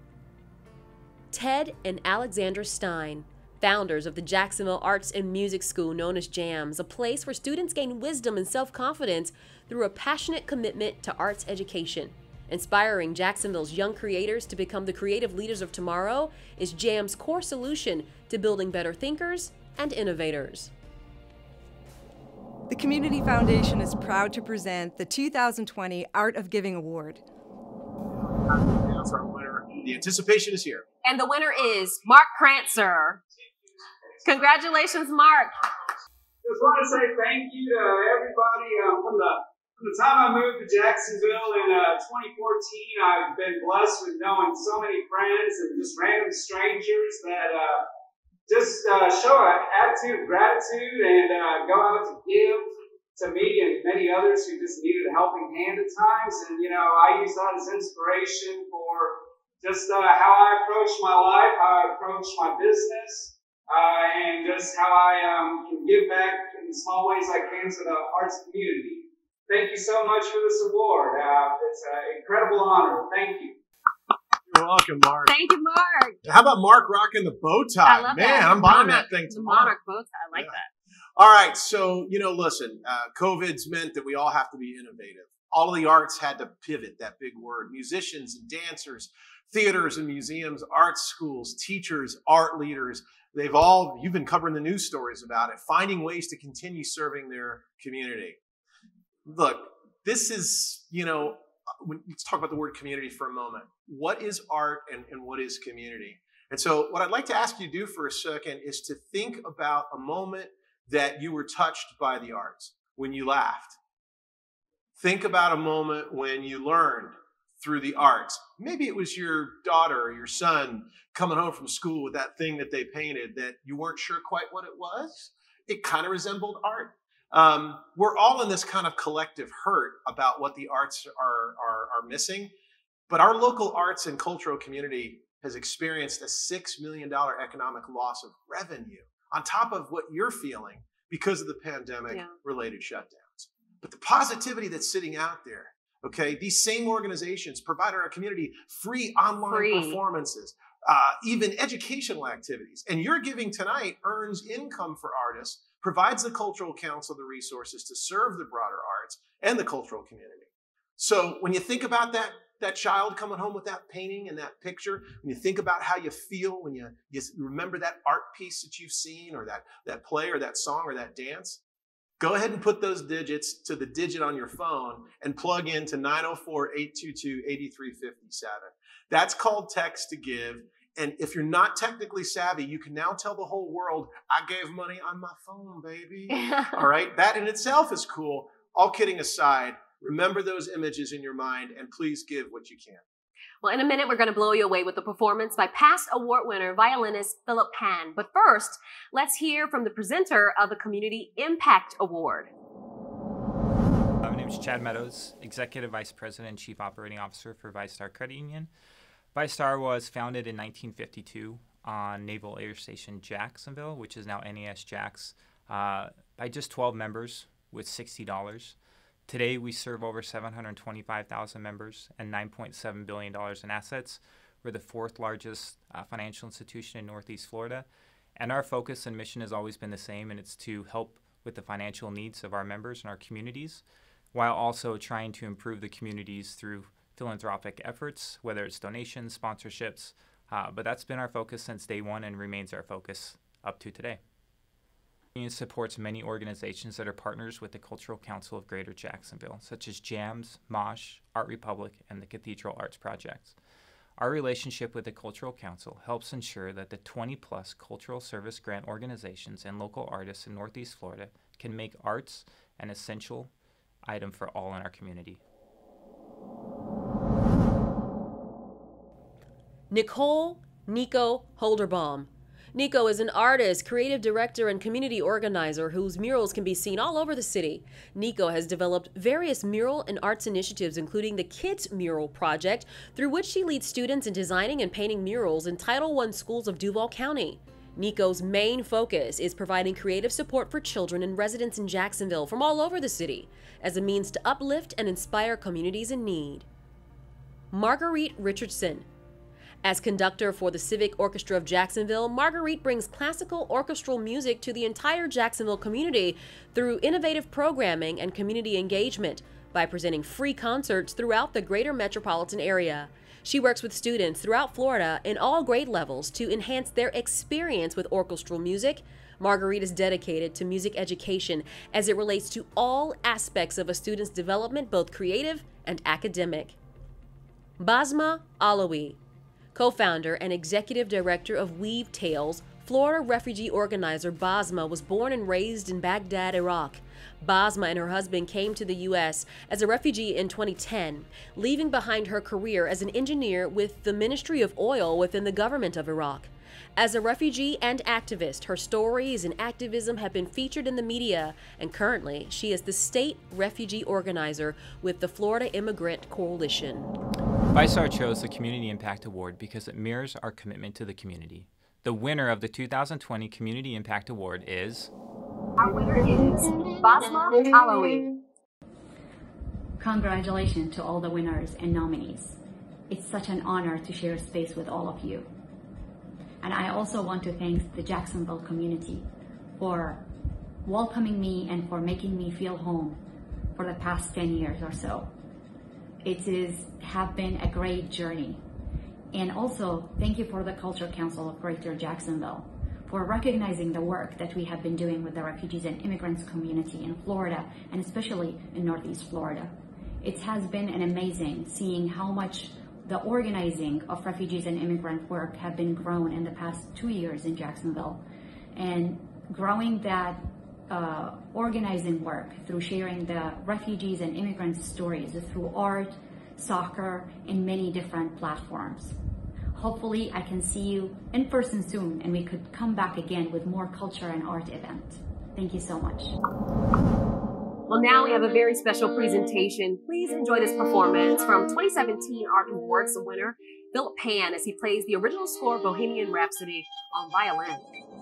Ted and Alexandra Stein, founders of the Jacksonville Arts and Music School known as JAMS, a place where students gain wisdom and self-confidence through a passionate commitment to arts education. Inspiring Jacksonville's young creators to become the creative leaders of tomorrow is JAMS' core solution to building better thinkers and innovators. The Community Foundation is proud to present the two thousand twenty Art of Giving Award. That's our winner. The anticipation is here. And the winner is Mark Krancer. Congratulations, Mark. Just want to say thank you to everybody. Um, from the from the time I moved to Jacksonville in uh, twenty fourteen, I've been blessed with knowing so many friends and just random strangers that uh, just uh, show an attitude of gratitude and uh, go out to give to me and many others who just needed a helping hand at times. And, you know, I use that as inspiration for just uh, how I approach my life, how I approach my business, uh, and just how I um, can give back in the small ways I can to the arts community. Thank you so much for this award. Uh, it's an incredible honor. Thank you. You're welcome, Mark. Thank you, Mark. How about Mark rocking the bow tie? I love Man, that. I'm buying Monarch, that thing the tomorrow. Monarch bow tie. I like Yeah. that. All right, so, you know, listen, uh, COVID's meant that we all have to be innovative. All of the arts had to pivot, that big word. Musicians and dancers, theaters and museums, art schools, teachers, art leaders, they've all, you've been covering the news stories about it, finding ways to continue serving their community. Look, this is, you know, when, let's talk about the word community for a moment. What is art and, and what is community? And so what I'd like to ask you to do for a second is to think about a moment that you were touched by the arts, when you laughed. Think about a moment when you learned through the arts. Maybe it was your daughter or your son coming home from school with that thing that they painted that you weren't sure quite what it was. It kind of resembled art. Um, we're all in this kind of collective hurt about what the arts are, are, are missing, but our local arts and cultural community has experienced a six million dollars economic loss of revenue on top of what you're feeling because of the pandemic-related yeah. shutdowns. But the positivity that's sitting out there, okay, these same organizations provide our community free online free. performances, uh, even educational activities. And your giving tonight earns income for artists, provides the Cultural Council the resources to serve the broader arts and the cultural community. So when you think about that, that child coming home with that painting and that picture, when you think about how you feel when you, you remember that art piece that you've seen or that, that play or that song or that dance, go ahead and put those digits to the digit on your phone and plug into nine oh four, eight two two, eight three five seven. That's called Text to Give. And if you're not technically savvy, you can now tell the whole world, I gave money on my phone, baby. All right? That in itself is cool. All kidding aside, remember those images in your mind and please give what you can. Well, in a minute, we're going to blow you away with a performance by past award winner violinist Philip Pan. But first, let's hear from the presenter of the Community Impact Award. My name is Chad Meadows, Executive Vice President and Chief Operating Officer for ViStar Credit Union. ViStar was founded in nineteen fifty-two on Naval Air Station Jacksonville, which is now N A S JAX, uh, by just twelve members with sixty dollars. Today, we serve over seven hundred twenty-five thousand members and nine point seven billion dollars in assets. We're the fourth largest uh, financial institution in Northeast Florida. And our focus and mission has always been the same, and it's to help with the financial needs of our members and our communities, while also trying to improve the communities through philanthropic efforts, whether it's donations, sponsorships. Uh, but that's been our focus since day one and remains our focus up to today. The union supports many organizations that are partners with the Cultural Council of Greater Jacksonville, such as JAMS, MOSH, Art Republic, and the Cathedral Arts Projects. Our relationship with the Cultural Council helps ensure that the twenty plus cultural service grant organizations and local artists in Northeast Florida can make arts an essential item for all in our community. Nicole Nico Holderbaum. Nico is an artist, creative director, and community organizer whose murals can be seen all over the city. Nico has developed various mural and arts initiatives, including the Kids Mural Project, through which she leads students in designing and painting murals in Title one schools of Duval County. Nico's main focus is providing creative support for children and residents in Jacksonville from all over the city as a means to uplift and inspire communities in need. Marguerite Richardson. As conductor for the Civic Orchestra of Jacksonville, Marguerite brings classical orchestral music to the entire Jacksonville community through innovative programming and community engagement by presenting free concerts throughout the greater metropolitan area. She works with students throughout Florida in all grade levels to enhance their experience with orchestral music. Marguerite is dedicated to music education as it relates to all aspects of a student's development, both creative and academic. Basma Alawi. Co-founder and executive director of Weave Tales, Florida refugee organizer Basma was born and raised in Baghdad, Iraq. Basma and her husband came to the U S as a refugee in twenty ten, leaving behind her career as an engineer with the Ministry of Oil within the government of Iraq. As a refugee and activist, her stories and activism have been featured in the media, and currently she is the state refugee organizer with the Florida Immigrant Coalition. ViStar chose the Community Impact Award because it mirrors our commitment to the community. The winner of the two thousand twenty Community Impact Award is... Our winner is Basma Alawi. Congratulations to all the winners and nominees. It's such an honor to share space with all of you. And I also want to thank the Jacksonville community for welcoming me and for making me feel home for the past ten years or so. It is have been a great journey. And also, thank you for the Cultural Council of Greater Jacksonville for recognizing the work that we have been doing with the refugees and immigrants community in Florida, and especially in Northeast Florida. It has been an amazing seeing how much the organizing of refugees and immigrant work have been grown in the past two years in Jacksonville, and growing that uh, organizing work through sharing the refugees and immigrant stories through art, soccer, and many different platforms. Hopefully I can see you in person soon and we could come back again with more culture and art event. Thank you so much. Well, now we have a very special presentation. Please enjoy this performance from twenty seventeen Art Awards winner Philip Pan as he plays the original score of Bohemian Rhapsody on violin.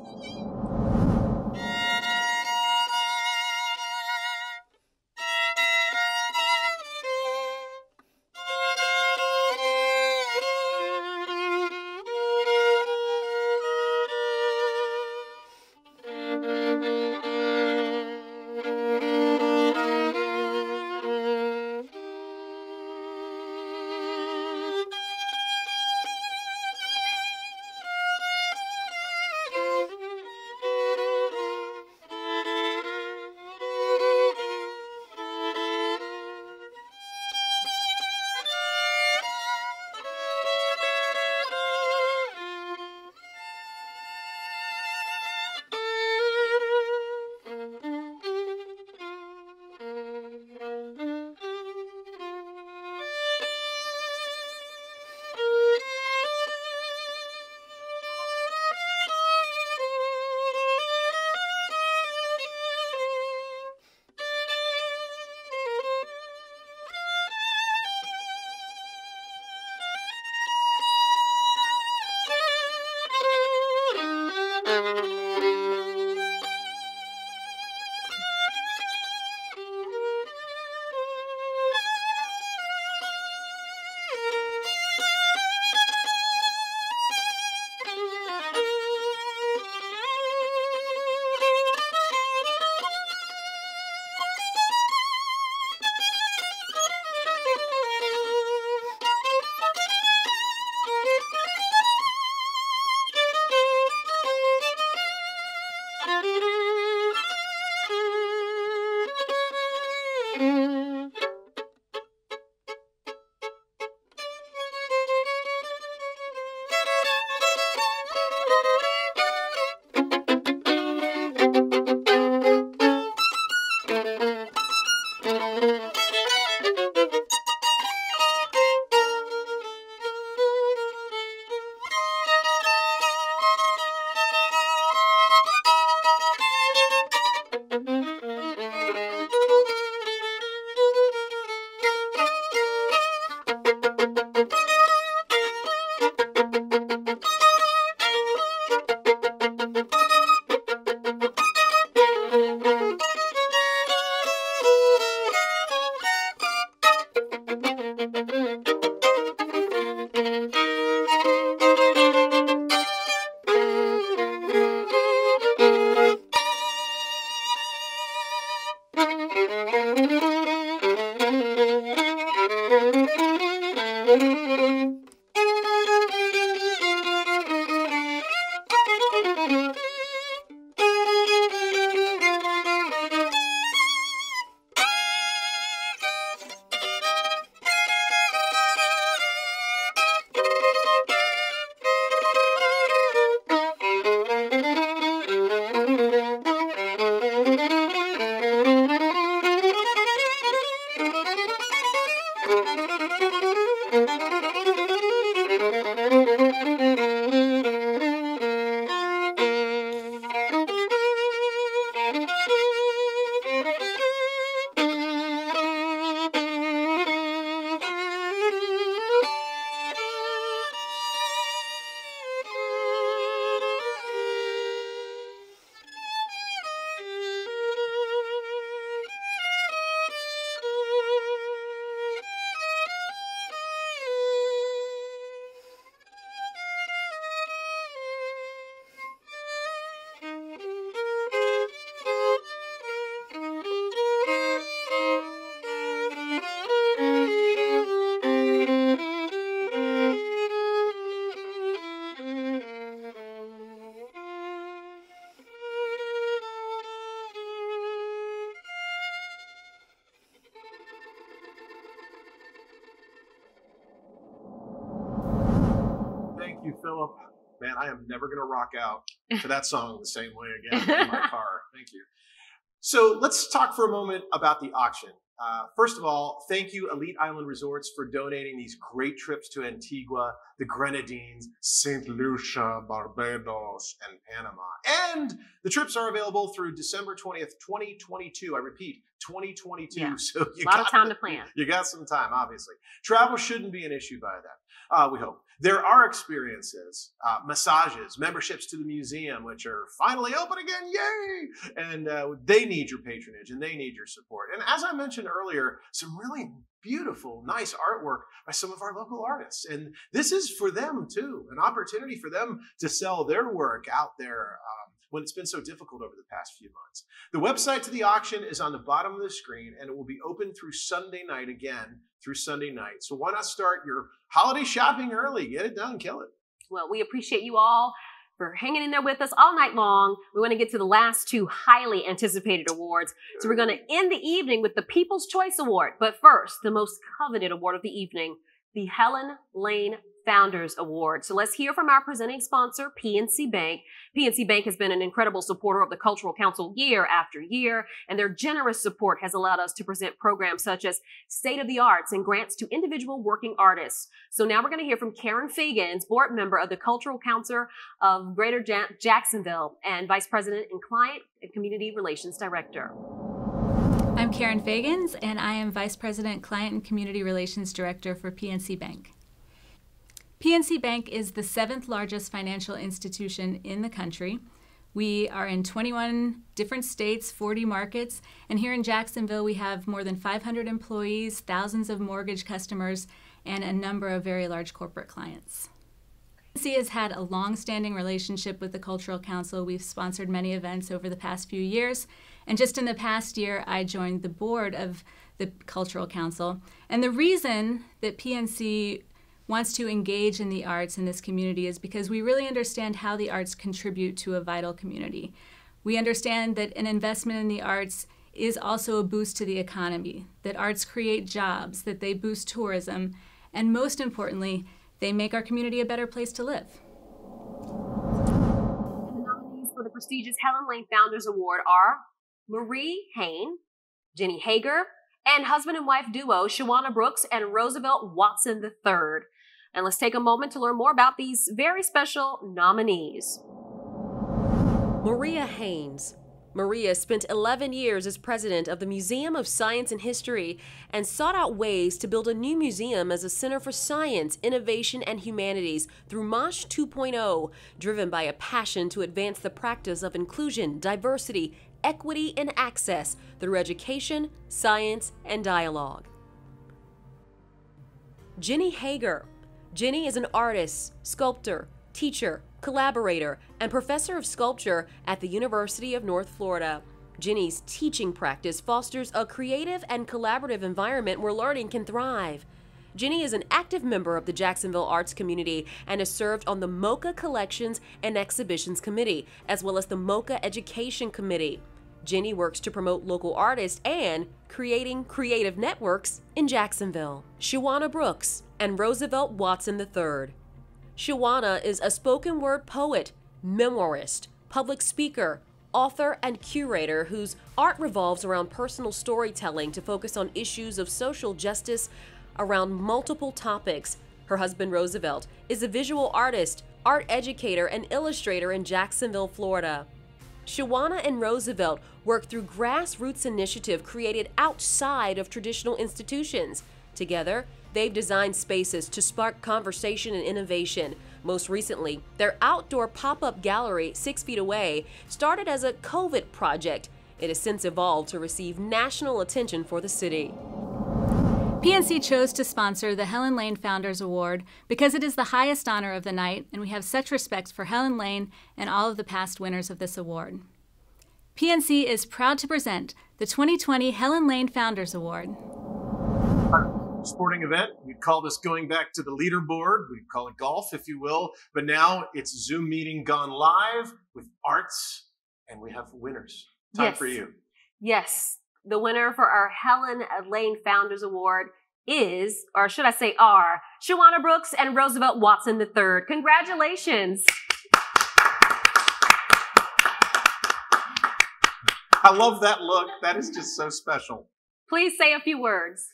you, Philip. Man, I am never going to rock out to that song the same way again in my car. Thank you. So let's talk for a moment about the auction. Uh, first of all, thank you, Elite Island Resorts, for donating these great trips to Antigua, the Grenadines, Saint Lucia, Barbados, and Panama. And the trips are available through December twentieth, twenty twenty-two. I repeat, twenty twenty-two. Yeah. So you a lot got of time the, to plan. You got some time, obviously. Travel shouldn't be an issue by then, uh, we hope. There are experiences, uh, massages, memberships to the museum, which are finally open again, yay! And uh, they need your patronage and they need your support. And as I mentioned earlier, some really beautiful, nice artwork by some of our local artists. And this is for them too, an opportunity for them to sell their work out there um, when it's been so difficult over the past few months. The website to the auction is on the bottom of the screen, and it will be open through Sunday night again, through Sunday night. So why not start your holiday shopping early? Get it done, kill it. Well, we appreciate you all for hanging in there with us all night long. We want to get to the last two highly anticipated awards. So we're going to end the evening with the People's Choice Award. But first, the most coveted award of the evening, the Helen Lane Founders Award. So let's hear from our presenting sponsor, P N C Bank. P N C Bank has been an incredible supporter of the Cultural Council year after year, and their generous support has allowed us to present programs such as State of the Arts and grants to individual working artists. So now we're going to hear from Karen Fagans, board member of the Cultural Council of Greater Ja- Jacksonville and Vice President and Client and Community Relations Director. I'm Karen Fagans, and I am Vice President, Client and Community Relations Director for P N C Bank. P N C Bank is the seventh largest financial institution in the country. We are in twenty-one different states, forty markets, and here in Jacksonville we have more than five hundred employees, thousands of mortgage customers, and a number of very large corporate clients. P N C has had a long-standing relationship with the Cultural Council. We've sponsored many events over the past few years, and just in the past year I joined the board of the Cultural Council. And the reason that P N C wants to engage in the arts in this community is because we really understand how the arts contribute to a vital community. We understand that an investment in the arts is also a boost to the economy, that arts create jobs, that they boost tourism, and most importantly, they make our community a better place to live. And the nominees for the prestigious Helen Lane Founders Award are Marie Hain, Jenny Hager, and husband and wife duo Shawana Brooks and Roosevelt Watson the third. And let's take a moment to learn more about these very special nominees. Maria Haynes. Maria spent eleven years as president of the Museum of Science and History and sought out ways to build a new museum as a center for science, innovation, and humanities through MOSH two point oh, driven by a passion to advance the practice of inclusion, diversity, equity, and access through education, science, and dialogue. Jenny Hager. Jenny is an artist, sculptor, teacher, collaborator, and professor of sculpture at the University of North Florida. Jenny's teaching practice fosters a creative and collaborative environment where learning can thrive. Jenny is an active member of the Jacksonville Arts Community and has served on the MOCA Collections and Exhibitions Committee, as well as the MOCA Education Committee. Jenny works to promote local artists and creating creative networks in Jacksonville. Shawana Brooks and Roosevelt Watson the third. Shawana is a spoken word poet, memoirist, public speaker, author, and curator whose art revolves around personal storytelling to focus on issues of social justice around multiple topics. Her husband, Roosevelt, is a visual artist, art educator, and illustrator in Jacksonville, Florida. Shawana and Roosevelt work through grassroots initiative created outside of traditional institutions. Together, they've designed spaces to spark conversation and innovation. Most recently, their outdoor pop-up gallery, Six Feet Away, started as a COVID project. It has since evolved to receive national attention for the city. P N C chose to sponsor the Helen Lane Founders Award because it is the highest honor of the night, and we have such respect for Helen Lane and all of the past winners of this award. P N C is proud to present the twenty twenty Helen Lane Founders Award. Sporting event. We'd call this going back to the leaderboard. We'd call it golf, if you will. But now it's Zoom meeting gone live with arts, and we have winners. Time Yes. for you. Yes, the winner for our Helen Lane Founders Award is, or should I say are, Shawana Brooks and Roosevelt Watson the third. Congratulations. I love that look. That is just so special. Please say a few words.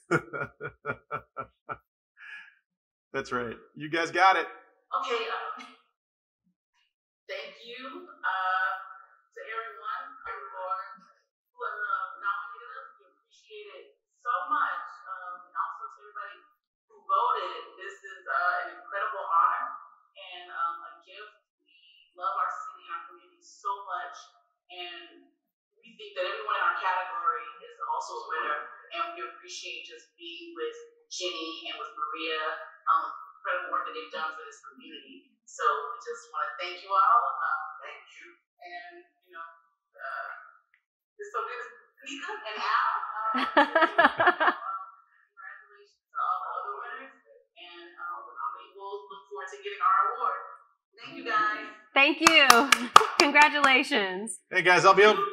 That's right. You guys got it. Okay, um, thank you uh, to everyone for who has uh, nominated us. We voted. This is uh, an incredible honor and um, a gift. We love our city and our community so much, and we think that everyone in our category is also a winner, and we appreciate just being with Jenny and with Maria, um, incredible work that they've done for this community. So we just want to thank you all. Um, thank you. And, you know, uh, it's so good to meet them. And Al, um, congratulations to all the other winners. And um, we will look forward to getting our award. Thank you, guys. Thank you. Congratulations. Hey, guys, I'll be over.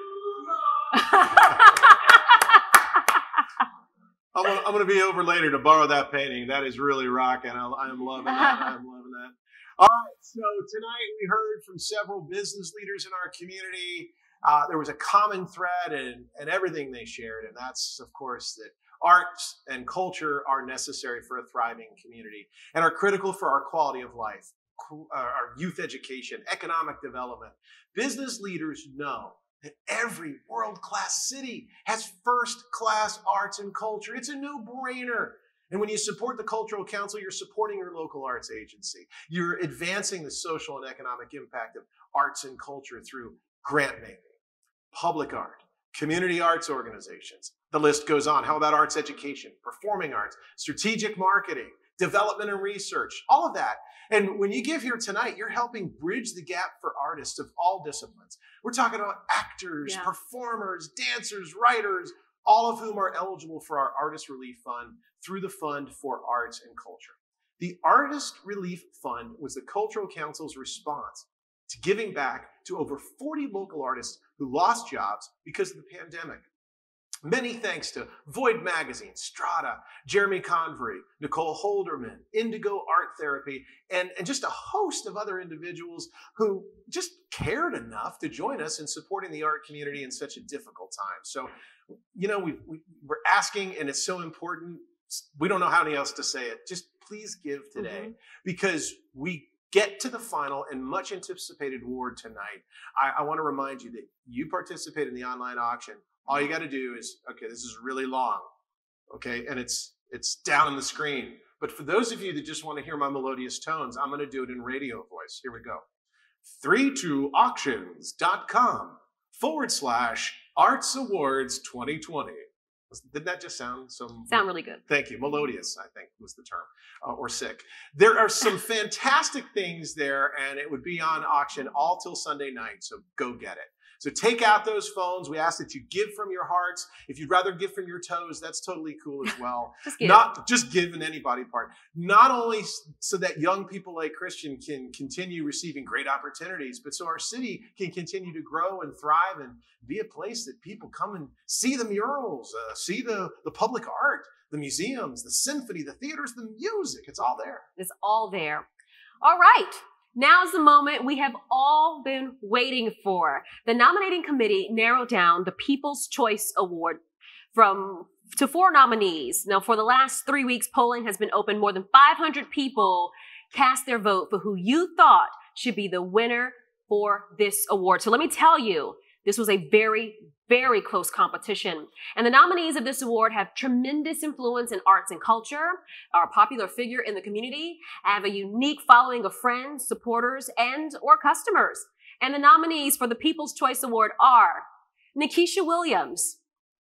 I'm gonna, I'm gonna be over later to borrow that painting. That is really rocking. I, I am loving that. I'm loving that. All right. So tonight we heard from several business leaders in our community. Uh, there was a common thread in, in everything they shared, and that's, of course, that arts and culture are necessary for a thriving community and are critical for our quality of life, our youth education, economic development. Business leaders know that every world-class city has first-class arts and culture. It's a no-brainer. And when you support the Cultural Council, you're supporting your local arts agency. You're advancing the social and economic impact of arts and culture through grant making, public art, community arts organizations. The list goes on. How about arts education, performing arts, strategic marketing, development and research, all of that. And when you give here tonight, you're helping bridge the gap for artists of all disciplines. We're talking about actors, yeah. performers, dancers, writers, all of whom are eligible for our Artist Relief Fund through the Fund for Arts and Culture. The Artist Relief Fund was the Cultural Council's response to giving back to over forty local artists who lost jobs because of the pandemic. Many thanks to Void Magazine, Strata, Jeremy Convery, Nicole Holderman, Indigo Art Therapy, and, and just a host of other individuals who just cared enough to join us in supporting the art community in such a difficult time. So, you know, we, we, we're asking, and it's so important, we don't know how else to say it, just please give today, mm-hmm. because we get to the final and much anticipated award tonight. I, I want to remind you that you participate in the online auction. All you got to do is, okay, this is really long, okay, and it's it's down on the screen. But for those of you that just want to hear my melodious tones, I'm going to do it in radio voice. Here we go. three two auctions dot com forward slash Arts Awards twenty twenty. Didn't that just sound so? Sound really good. Thank you. Melodious, I think, was the term, uh, or sick. There are some fantastic things there, and it would be on auction all till Sunday night, so go get it. So take out those phones. We ask that you give from your hearts. If you'd rather give from your toes, that's totally cool as well. Just give. Not just give in any body part. Not only so that young people like Christian can continue receiving great opportunities, but so our city can continue to grow and thrive and be a place that people come and see the murals, uh, see the, the public art, the museums, the symphony, the theaters, the music. It's all there. It's all there. All right. Now's the moment we have all been waiting for. The nominating committee narrowed down the People's Choice Award from to four nominees. Now, for the last three weeks, polling has been open. More than five hundred people cast their vote for who you thought should be the winner for this award. So let me tell you, this was a very, very close competition. And the nominees of this award have tremendous influence in arts and culture, are a popular figure in the community, have a unique following of friends, supporters, and or customers. And the nominees for the People's Choice Award are Nikisha Williams,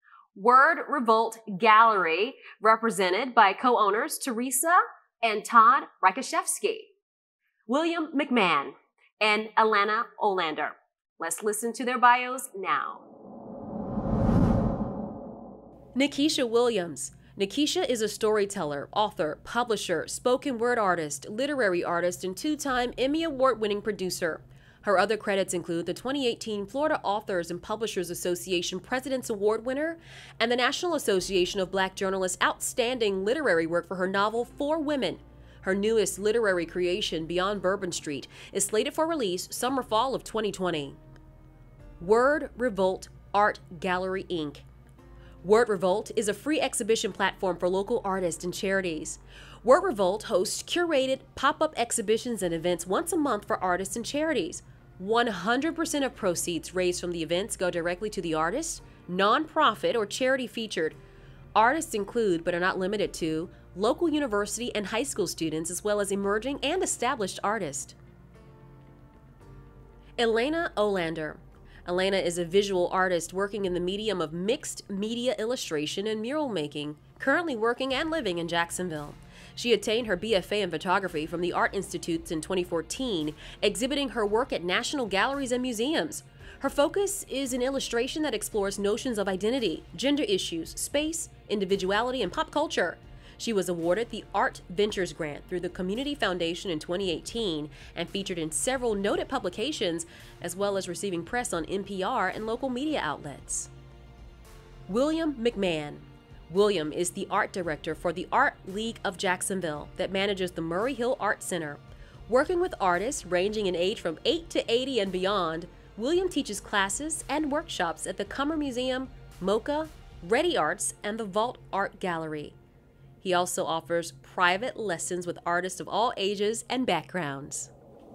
Word Revolt Gallery, represented by co-owners Teresa and Todd Rykashevsky, William McMahon, and Alana Olander. Let's listen to their bios now. Nikisha Williams. Nikisha is a storyteller, author, publisher, spoken word artist, literary artist, and two-time Emmy Award-winning producer. Her other credits include the twenty eighteen Florida Authors and Publishers Association President's Award winner and the National Association of Black Journalists Outstanding Literary Work for her novel For Women. Her newest literary creation, Beyond Bourbon Street, is slated for release summer-fall of twenty twenty. Word Revolt Art Gallery, Incorporated. Word Revolt is a free exhibition platform for local artists and charities. Word Revolt hosts curated pop-up exhibitions and events once a month for artists and charities. one hundred percent of proceeds raised from the events go directly to the artist, nonprofit, or charity featured. Artists include, but are not limited to, local university and high school students, as well as emerging and established artists. Elena Olander. Elena is a visual artist working in the medium of mixed media illustration and mural making, currently working and living in Jacksonville. She attained her B F A in photography from the Art Institutes in twenty fourteen, exhibiting her work at national galleries and museums. Her focus is an illustration that explores notions of identity, gender issues, space, individuality, and pop culture. She was awarded the Art Ventures Grant through the Community Foundation in twenty eighteen and featured in several noted publications, as well as receiving press on N P R and local media outlets. William McMahon. William is the art director for the Art League of Jacksonville that manages the Murray Hill Art Center. Working with artists ranging in age from eight to eighty and beyond, William teaches classes and workshops at the Cummer Museum, MoCA, Ready Arts, and the Vault Art Gallery. He also offers private lessons with artists of all ages and backgrounds.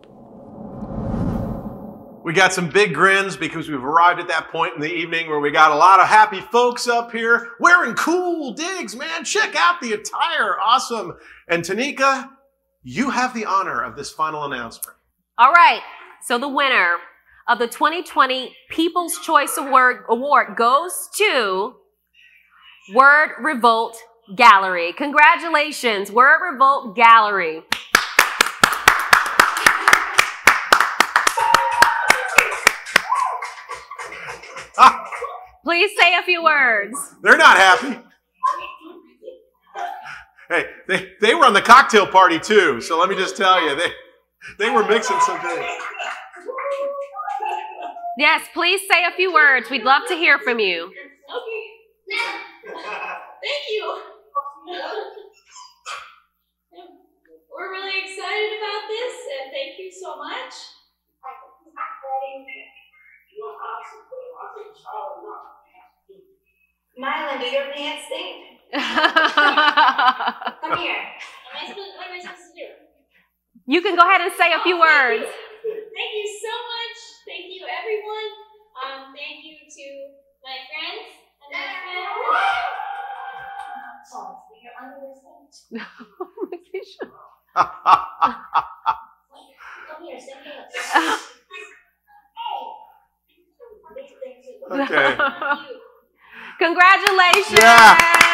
We got some big grins because we've arrived at that point in the evening where we got a lot of happy folks up here wearing cool digs, man. Check out the attire. Awesome. And Tanika, you have the honor of this final announcement. All right. So the winner of the twenty twenty People's Choice Award, Award goes to Word Revolt Gallery. Congratulations, Word Revolt Gallery. Please say a few words. They're not happy. Hey, they, they were on the cocktail party too, so let me just tell you, they, they were mixing some things. Yes, please say a few words. We'd love to hear from you. Okay. Thank you. We're really excited about this, and thank you so much. Mylan, do your pants stink? Come here. Am I supposed, what am I supposed to do? You can go ahead and say a few Oh, words. Thank you. Thank you so much. Thank you, everyone. Um, thank you to my friends and my family. Oh, your underwear stinks. Come here, stand up. Okay. Congratulations. Yeah.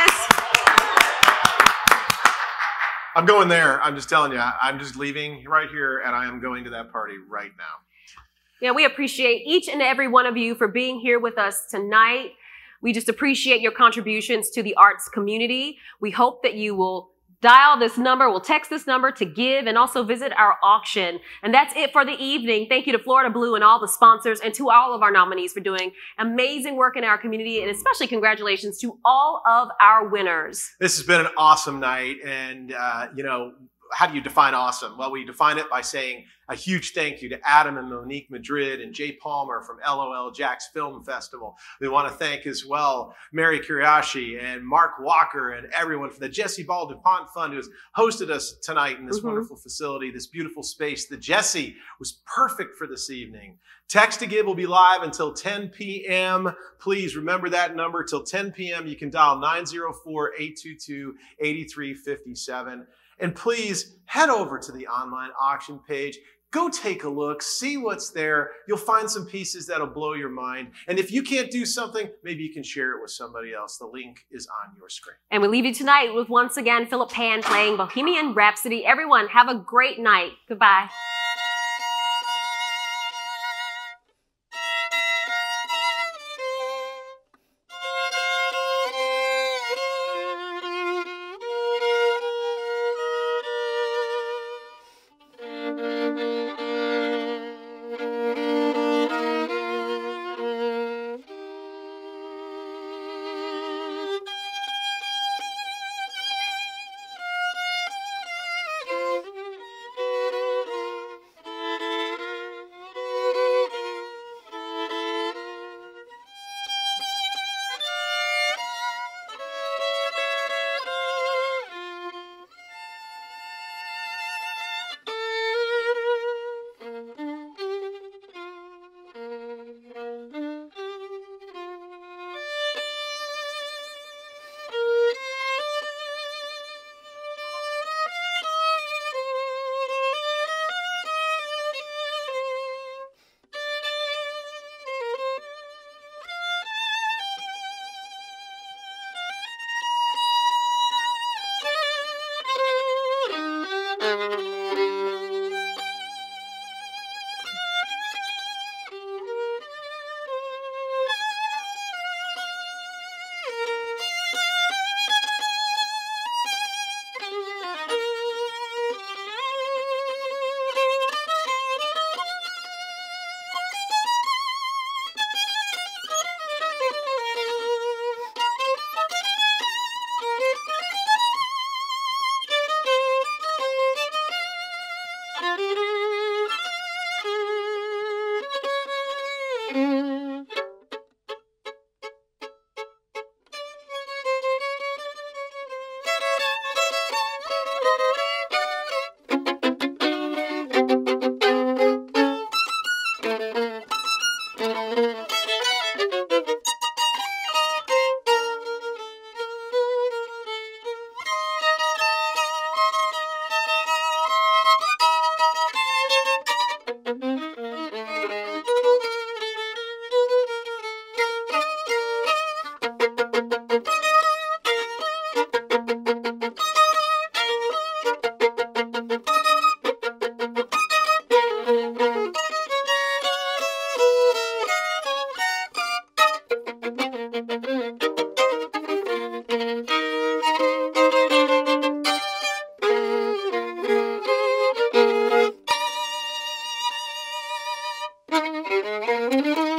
I'm going there. I'm just telling you, I'm just leaving right here and I am going to that party right now. Yeah, we appreciate each and every one of you for being here with us tonight. We just appreciate your contributions to the arts community. We hope that you will dial this number, will text this number to give, and also visit our auction. And that's it for the evening. Thank you to Florida Blue and all the sponsors, and to all of our nominees for doing amazing work in our community, and especially congratulations to all of our winners. This has been an awesome night, and uh, you know, how do you define awesome? Well, we define it by saying a huge thank you to Adam and Monique Madrid and Jay Palmer from L O L Jack's Film Festival. We want to thank as well Mary Kiriashi and Mark Walker and everyone from the Jesse Ball DuPont Fund who has hosted us tonight in this mm-hmm. wonderful facility, this beautiful space. The Jesse was perfect for this evening. Text to Give will be live until ten p m Please remember that number till ten p m You can dial nine zero four, eight two two, eight three five seven. And please head over to the online auction page. Go take a look, see what's there. You'll find some pieces that'll blow your mind. And if you can't do something, maybe you can share it with somebody else. The link is on your screen. And we leave you tonight with, once again, Philip Pan playing Bohemian Rhapsody. Everyone, have a great night. Goodbye. Thank you.